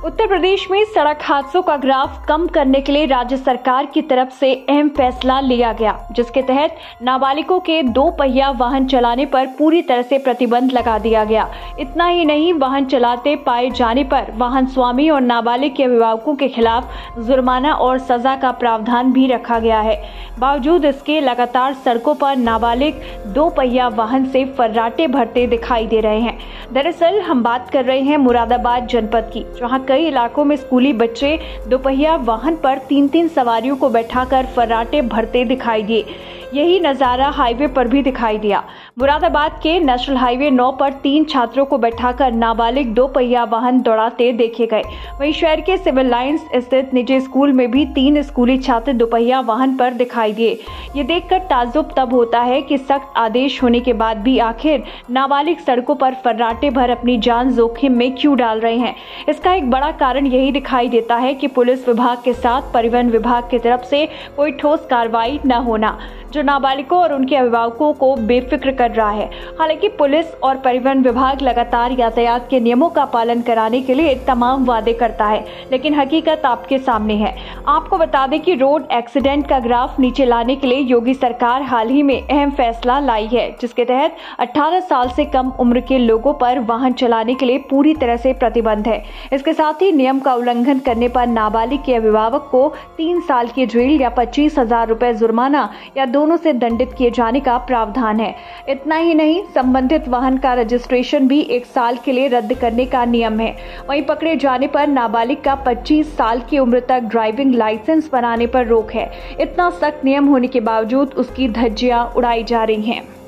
उत्तर प्रदेश में सड़क हादसों का ग्राफ कम करने के लिए राज्य सरकार की तरफ से अहम फैसला लिया गया, जिसके तहत नाबालिगों के 2 पहिया वाहन चलाने पर पूरी तरह से प्रतिबंध लगा दिया गया। इतना ही नहीं, वाहन चलाते पाए जाने पर वाहन स्वामी और नाबालिग के अभिभावकों के खिलाफ जुर्माना और सजा का प्रावधान भी रखा गया है। बावजूद इसके लगातार सड़कों पर नाबालिग 2 पहिया वाहन से फर्राटे भरते दिखाई दे रहे हैं। दरअसल हम बात कर रहे हैं मुरादाबाद जनपद की, जहां कई इलाकों में स्कूली बच्चे 2 पहिया वाहन पर 3-3 सवारियों को बैठाकर फर्राटे भरते दिखाई दिए। यही नजारा हाईवे पर भी दिखाई दिया। मुरादाबाद के नेशनल हाईवे 9 पर 3 छात्रों को बैठाकर नाबालिग 2 पहिया वाहन दौड़ाते देखे गए। वहीं शहर के सिविल लाइंस स्थित निजी स्कूल में भी 3 स्कूली छात्र 2 पहिया वाहन पर दिखाई दिए। ये देखकर ताज्जुब तब होता है कि सख्त आदेश होने के बाद भी आखिर नाबालिग सड़कों पर फर्राटे भर अपनी जान जोखिम में क्यों डाल रहे हैं। इसका एक बड़ा कारण यही दिखाई देता है कि पुलिस विभाग के साथ परिवहन विभाग की तरफ से कोई ठोस कार्रवाई न होना, जो नाबालिगों और उनके अभिभावकों को बेफिक्र कर रहा है। हालांकि पुलिस और परिवहन विभाग लगातार यातायात के नियमों का पालन कराने के लिए तमाम वादे करता है, लेकिन हकीकत आपके सामने है। आपको बता दें कि रोड एक्सीडेंट का ग्राफ नीचे लाने के लिए योगी सरकार हाल ही में अहम फैसला लाई है, जिसके तहत 18 साल से कम उम्र के लोगों पर वाहन चलाने के लिए पूरी तरह से प्रतिबंध है। इसके साथ ही नियम का उल्लंघन करने पर नाबालिग के अभिभावक को 3 साल की जेल या 25,000 रुपए जुर्माना या दोनों से दंडित किए जाने का प्रावधान है। इतना ही नहीं, संबंधित वाहन का रजिस्ट्रेशन भी 1 साल के लिए रद्द करने का नियम है। वहीं पकड़े जाने पर नाबालिग का 25 साल की उम्र तक ड्राइविंग लाइसेंस बनाने पर रोक है। इतना सख्त नियम होने के बावजूद उसकी धज्जियां उड़ाई जा रही हैं।